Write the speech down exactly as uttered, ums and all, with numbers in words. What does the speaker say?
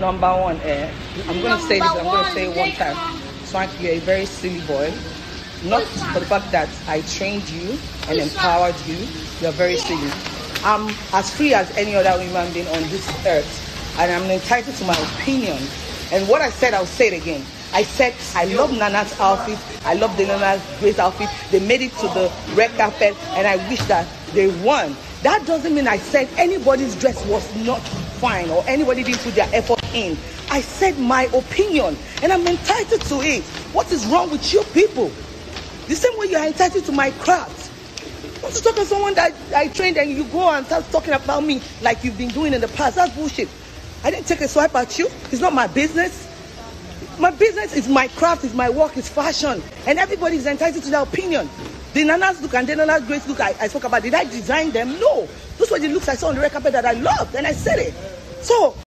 Number one, eh, I'm going to say this, I'm going to say it one time. Swanky, you're a very silly boy. Not for the fact that I trained you and empowered you. You're very silly. I'm as free as any other human being on this earth, and I'm entitled to my opinion. And what I said, I'll say it again. I said I love Nana's outfit. I love the Nana's Grace outfit. They made it to the red carpet, and I wish that they won. That doesn't mean I said anybody's dress was not fine or anybody didn't put their effort in. I said my opinion, and I'm entitled to it. What is wrong with you people? The same way you are entitled to my craft. Want to talk to someone that I trained and you go and start talking about me like you've been doing in the past? That's bullshit. I didn't take a swipe at you. It's not my business. My business is my craft, is my work, is fashion. And everybody is entitled to their opinion. The Nana's look and the Nana's Grace look I, I spoke about, did I design them? No. Those were the looks I saw on the red carpet that I loved, and I said it. So